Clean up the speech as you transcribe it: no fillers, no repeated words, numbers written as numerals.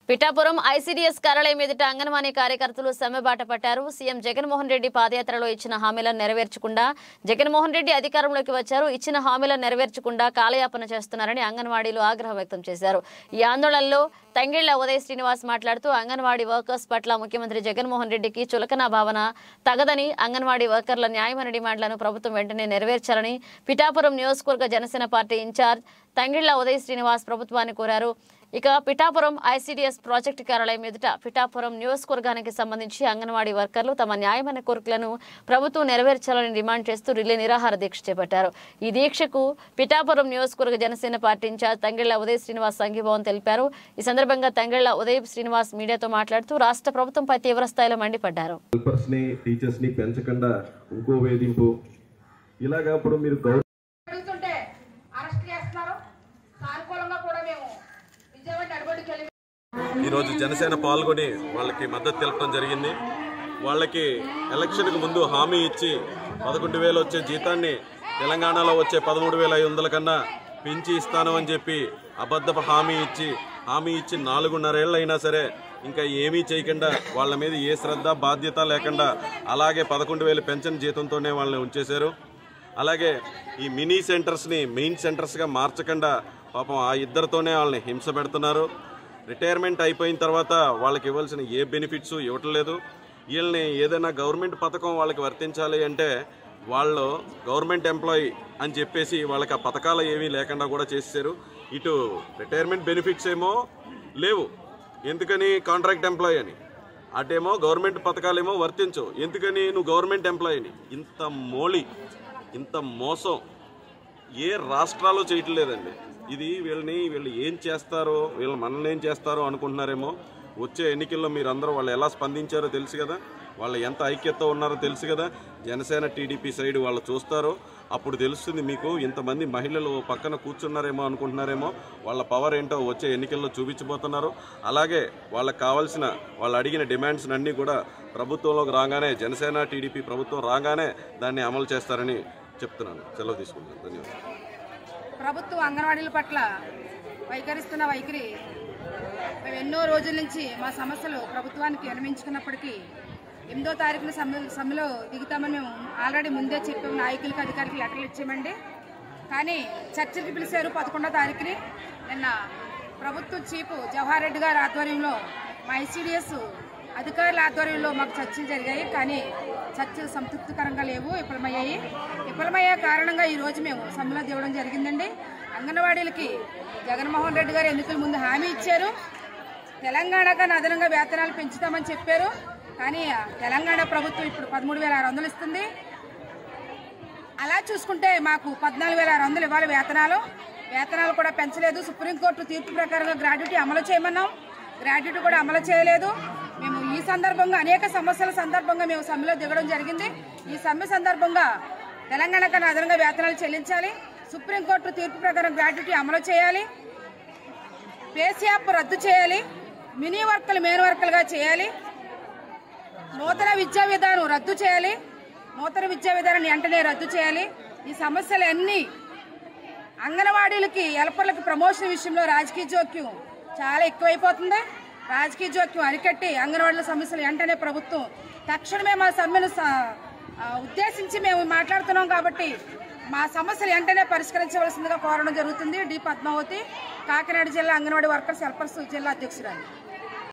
Pithapuram ICDS కార్యాలయం ఎదుట అంగన్వాడీ కార్యకర్తలు సమ్మెబాట పట్టారు. సీఎం జగన్మోహన్ రెడ్డి పాదయాత్రలో ఇచ్చిన హామీలను నెరవేర్చకుండా జగన్మోహన్ రెడ్డి అధికారంలోకి వచ్చారు. ఇచ్చిన హామీలను నెరవేర్చకుండా కాలయాపన చేస్తున్నారని అంగన్వాడీలు ఆగ్రహం వ్యక్తం చేశారు. ఈ ఆందోళనలో తంగెళ్ల ఉదయ్ శ్రీనివాస్ మాట్లాడుతూ అంగన్వాడీ వర్కర్స్ పట్ల ముఖ్యమంత్రి జగన్మోహన్ రెడ్డికి చులకన భావన తగదని, అంగన్వాడీ వర్కర్ల న్యాయమైన డిమాండ్లను ప్రభుత్వం వెంటనే నెరవేర్చాలని పిఠాపురం నియోజకవర్గ జనసేన పార్టీ ఇన్ఛార్జ్ తంగెళ్ల ఉదయ్ శ్రీనివాస్ ప్రభుత్వాన్ని కోరారు. ఇక పిఠాపురం ఐసీడీఎస్ ప్రాజెక్టు కార్యాలయం ఎదుట పిఠాపురం నియోజకవర్గానికి సంబంధించి అంగన్వాడీ వర్కర్లు తమ న్యాయమైన కోరికలను ప్రభుత్వం నెరవేర్చాలని డిమాండ్ చేస్తూ రిలే నిరాహార దీక్ష చేపట్టారు. ఈ దీక్షకు పిఠాపురం నియోజకవర్గ జనసేన పార్టీ ఇన్ఛార్జ్ తంగెళ్ల ఉదయ్ శ్రీనివాస్ సంఘీభావం తెలిపారు. ఈ సందర్భంగా తంగెళ్ల ఉదయ్ శ్రీనివాస్ మీడియాతో మాట్లాడుతూ రాష్ట్ర ప్రభుత్వంపై తీవ్ర స్థాయిలో మండిపడ్డారు. ఈరోజు జనసేన పాల్గొని వాళ్ళకి మద్దతు తెలపడం జరిగింది. వాళ్ళకి ఎలక్షన్కి ముందు హామీ ఇచ్చి 11,000 వచ్చే జీతాన్ని తెలంగాణలో వచ్చే 13,500 కన్నా పెంచి ఇస్తాను అని చెప్పి అబద్ధపు హామీ ఇచ్చి 4.5 ఏళ్ళు అయినా సరే ఇంకా ఏమీ చేయకుండా వాళ్ళ మీద ఏ శ్రద్ధ బాధ్యత లేకుండా అలాగే 11,000 పెన్షన్ జీతంతోనే వాళ్ళని ఉంచేశారు. అలాగే ఈ మినీ సెంటర్స్ని మెయిన్ సెంటర్స్గా మార్చకుండా పాపం ఆ ఇద్దరితోనే వాళ్ళని హింస పెడుతున్నారు. రిటైర్మెంట్ అయిపోయిన తర్వాత వాళ్ళకి ఇవ్వాల్సిన ఏ బెనిఫిట్స్ ఇవ్వటం లేదు. వీళ్ళని ఏదైనా గవర్నమెంట్ పథకం వాళ్ళకి వర్తించాలి అంటే వాళ్ళు గవర్నమెంట్ ఎంప్లాయీ అని చెప్పేసి వాళ్ళకి ఆ పథకాలు ఏమీ లేకుండా కూడా చేసేసారు. ఇటు రిటైర్మెంట్ బెనిఫిట్స్ ఏమో లేవు, ఎందుకని కాంట్రాక్ట్ ఎంప్లాయీ అని, అటేమో గవర్నమెంట్ పథకాలేమో వర్తించవు, ఎందుకని నువ్వు గవర్నమెంట్ ఎంప్లాయీని. ఇంత మోళి, ఇంత మోసం ఏ రాష్ట్రాల్లో చేయట్లేదండి. ఇది వీళ్ళు ఏం చేస్తారో, మనల్ని ఏం చేస్తారో అనుకుంటున్నారేమో. వచ్చే ఎన్నికల్లో మీరందరూ వాళ్ళు ఎలా స్పందించారో తెలుసు కదా, వాళ్ళు ఎంత ఐక్యతతో ఉన్నారో తెలుసు కదా. జనసేన టీడీపీ సైడ్ వాళ్ళు చూస్తారో అప్పుడు తెలుస్తుంది మీకు. ఇంతమంది మహిళలు పక్కన కూర్చున్నారేమో అనుకుంటున్నారేమో, వాళ్ళ పవర్ ఏంటో వచ్చే ఎన్నికల్లో చూపించబోతున్నారు. అలాగే వాళ్ళకి కావాల్సిన వాళ్ళు అడిగిన డిమాండ్స్ అన్నీ కూడా ప్రభుత్వంలోకి రాగానే, జనసేన టీడీపీ ప్రభుత్వం రాగానే దాన్ని అమలు చేస్తారని చెప్తున్నాను. సెలవు తీసుకుంటాను. ధన్యవాదాలు. ప్రభుత్వం అంగన్వాడీల పట్ల వైఖరిస్తున్న వైఖరి మేము ఎన్నో రోజుల నుంచి మా సమస్యలు ప్రభుత్వానికి విన్నవించుకున్నప్పటికీ 8వ తారీఖున సమ్మెలో దిగుతామని మేము ఆల్రెడీ ముందే చెప్పాము. నాయకులకి, అధికారులకు లెటర్లు ఇచ్చామండి. కానీ చర్చలకు పిలిచారు 11వ తారీఖుని. నిన్న ప్రభుత్వ చీఫ్ జవహర్ రెడ్డి గారి ఆధ్వర్యంలో మా ఐసీడీఎస్ అధికారుల ఆధ్వర్యంలో మాకు చర్చలు జరిగాయి. కానీ చర్చలు సంతృప్తికరంగా లేవు, విఫలమయ్యే కారణంగా ఈరోజు మేము సమ్మెలో దిగడం జరిగిందండి. అంగన్వాడీలకి జగన్మోహన్ రెడ్డి గారు ఎన్నికల ముందు హామీ ఇచ్చారు. తెలంగాణ కన్నా అదనంగా వేతనాలు పెంచుతామని చెప్పారు. కానీ తెలంగాణ ప్రభుత్వం ఇప్పుడు 13,600 ఇస్తుంది. అలా చూసుకుంటే మాకు 14,600 ఇవ్వాలి వేతనాలు కూడా పెంచలేదు. సుప్రీంకోర్టు తీర్పు ప్రకారంగా గ్రాడ్యుటీ అమలు చేయమన్నాం, గ్రాడ్యుటీ కూడా అమలు చేయలేదు. మేము ఈ సందర్భంగా అనేక సమస్యల సందర్భంగా మేము సమ్మెలో దిగడం జరిగింది. ఈ సమ్మె సందర్భంగా తెలంగాణ కన్నా అదనంగా వేతనాలు చెల్లించాలి, సుప్రీంకోర్టు తీర్పు ప్రకారం గ్రాడ్యుటీ అమలు చేయాలి, పేసియాప్ రద్దు చేయాలి, మినీ వర్కులు మెయిన్ వర్కులుగా చేయాలి, నూతన విద్యా విధానం రద్దు చేయాలి, నూతన విద్యా విధానాన్ని వెంటనే రద్దు చేయాలి. ఈ సమస్యలన్నీ అంగన్వాడీలకి, హెల్పర్లకి ప్రమోషన్ విషయంలో రాజకీయ జోక్యం చాలా ఎక్కువైపోతుంది. రాజకీయ జోక్యం అరికట్టి అంగన్వాడీల సమస్యలు వెంటనే ప్రభుత్వం తక్షణమే మా సమ్మెను ఉద్దేశించి మేము మాట్లాడుతున్నాం కాబట్టి మా సమస్యలు వెంటనే పరిష్కరించవలసిందిగా కోరడం జరుగుతుంది. డి పద్మావతి, కాకినాడ జిల్లా అంగన్వాడీ వర్కర్స్ హెల్పర్స్ జిల్లా అధ్యక్షురాలు.